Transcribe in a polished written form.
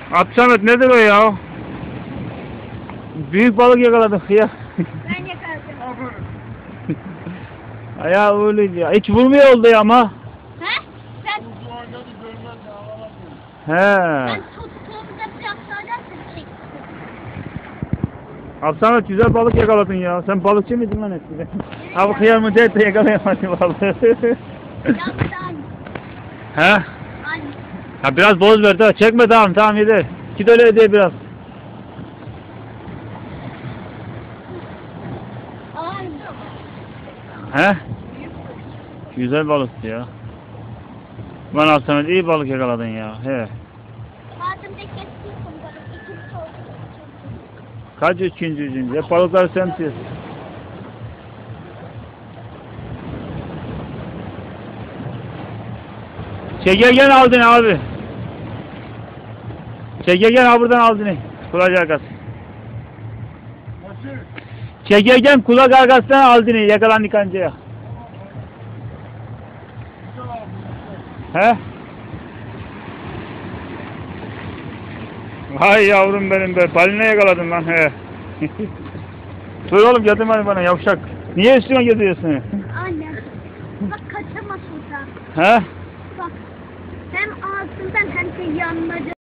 Abdülhamit nedir o ya? Büyük balık yakaladık ya. Ben yakaladım. Ya öyle ya. Hiç vurmuyor oldu ya ama. He? Sen He. tuttuğumda biraz sonra çektim. Abdülhamit güzel balık yakaladın ya. Sen balıkçı mıydın lan eskiden? Abi kıyar mı de yakalayamadın balığı. Yaptan. He? Anne. Ha biraz boz ver daha. Çekme tamam yeter. Git öyle ödeye biraz. Anne. He? Güzel balıktı ya. Bana Abdülhamit iyi balık yakaladın ya. He. Madem de kestik bunları. İkinci oldu. Kaç üçüncü? Hep balıkları sen tutuyorsun. Çekirgen aldın abi. Çekirgen ha buradan aldın. Kulak arkası. Çekirgen kulak arkasından aldın yakalandık kancaya. He? Vay yavrum benim be. Balina yakaladın lan he. Dur oğlum getirme bana yavşak. Niye üstüne getiriyorsun? Anne. Bak kaçamaz buradan. He? Bak. Hem ağzından hem de yanları.